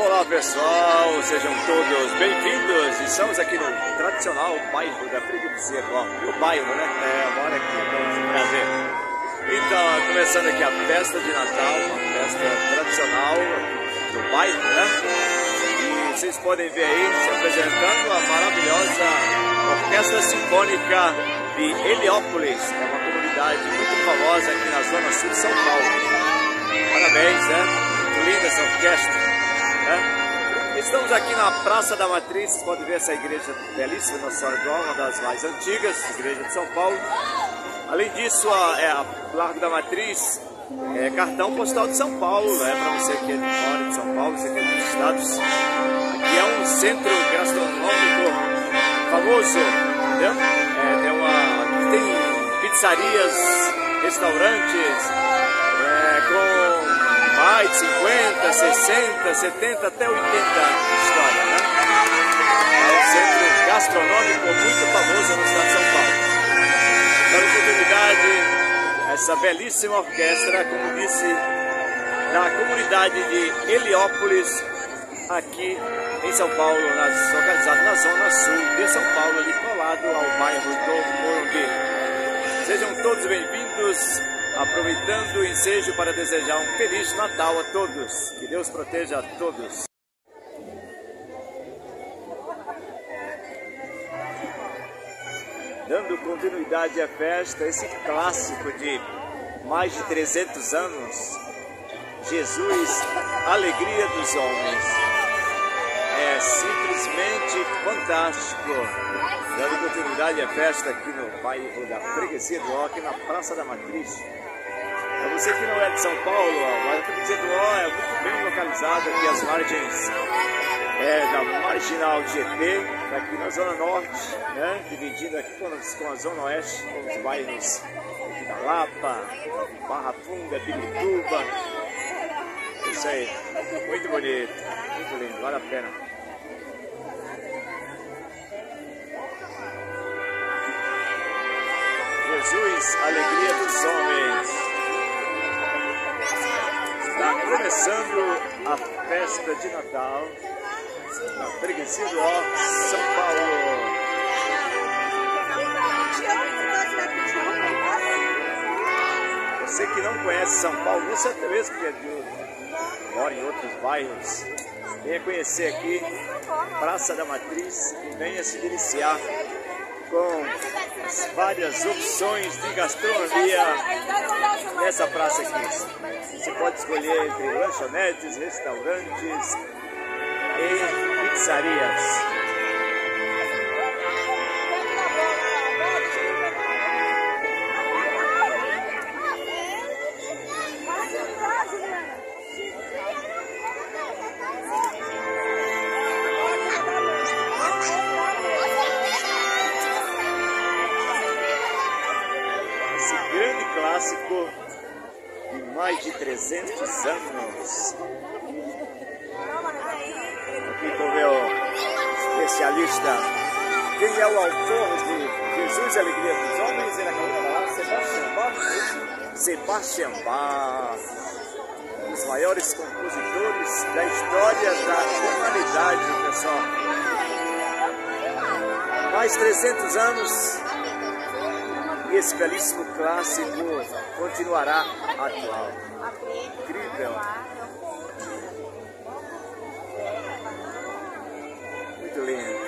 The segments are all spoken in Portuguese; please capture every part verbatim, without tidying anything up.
Olá pessoal, sejam todos bem-vindos. Estamos aqui no tradicional bairro da Freguesia do Ó. O bairro, né? É, mora aqui, então, prazer. Então, começando aqui a festa de Natal, uma festa tradicional do bairro, né? E vocês podem ver aí se apresentando a maravilhosa Orquestra Sinfônica de Heliópolis. É uma comunidade muito famosa aqui na zona sul de São Paulo. Parabéns, né? Muito linda essa orquestra. É. Estamos aqui na Praça da Matriz. Vocês podem ver essa igreja belíssima, Nossa Senhora do Ó, uma das mais antigas, igreja de São Paulo. Além disso, a, é, a Largo da Matriz é cartão postal de São Paulo, é para você que é de fora de São Paulo, você que é dos estados. Aqui é um centro gastronômico famoso, entendeu? É, tem, uma, aqui tem pizzarias, restaurantes, é, com mais de cinquenta, sessenta, setenta, até oitenta histórias, né? É um centro gastronômico muito famoso no estado de São Paulo. Dando oportunidade, essa belíssima orquestra, como disse, da comunidade de Heliópolis, aqui em São Paulo, nas, localizado na zona sul de São Paulo, ali colado ao bairro do Morumbi. Sejam todos bem-vindos. Aproveitando o ensejo para desejar um Feliz Natal a todos. Que Deus proteja a todos. Dando continuidade à festa, esse clássico de mais de trezentos anos, Jesus, Alegria dos Homens. É simplesmente fantástico. Dando continuidade à festa aqui no bairro da Freguesia do Ó, aqui na Praça da Matriz. Para você que não é de São Paulo, ó, a Freguesia do Ó é muito bem localizada aqui às margens é, da Marginal Tietê, aqui na Zona Norte, né, dividindo aqui com, com a Zona Oeste, com os bairros aqui da Lapa, Barra Funda, Pirituba. Isso aí, muito bonito, muito lindo, vale a pena. Jesus, Alegria dos Homens. Está começando a festa de Natal na Freguesia do Ó, São Paulo. Você que não conhece São Paulo, você até mesmo que é de, mora em outros bairros, venha conhecer aqui Praça da Matriz e venha se deliciar com as várias opções de gastronomia nessa praça aqui. Você pode escolher entre lanchonetes, restaurantes e pizzarias. Grande clássico de mais de trezentos anos. Aqui com o meu especialista. Quem é o autor de Jesus, Alegria dos Homens? Ele acabou de falar, Sebastião Bach. Sebastião Bach, um dos maiores compositores da história da humanidade, pessoal. Mais trezentos anos. E esse belíssimo clássico continuará atual. Incrível. Muito lindo.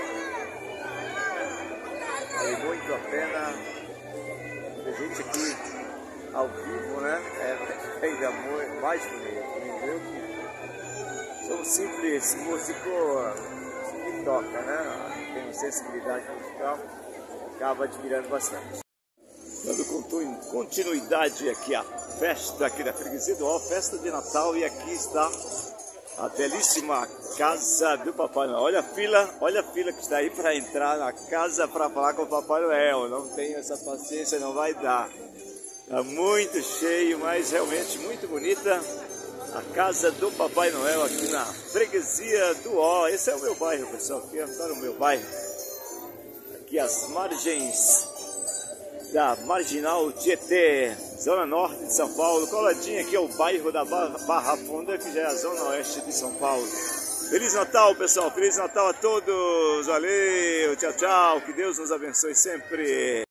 Vale muito a pena. A gente aqui ao vivo, né? É ainda mais bonito. Entendeu? Sou um simples músico que toca, né? Tem sensibilidade musical, acaba admirando bastante. Dando continuidade aqui à festa aqui da Freguesia do Ó, festa de Natal, e aqui está a belíssima casa do Papai Noel. Olha a fila, olha a fila que está aí para entrar na casa para falar com o Papai Noel. Não tenho essa paciência, não vai dar. Está muito cheio, mas realmente muito bonita a casa do Papai Noel aqui na Freguesia do Ó. Esse é o meu bairro, pessoal, aqui está no meu bairro. Aqui as margens da Marginal Tietê, Zona Norte de São Paulo, coladinho aqui é o bairro da Barra Funda, que já é a Zona Oeste de São Paulo. Feliz Natal, pessoal. Feliz Natal a todos. Valeu. Tchau, tchau. Que Deus nos abençoe sempre.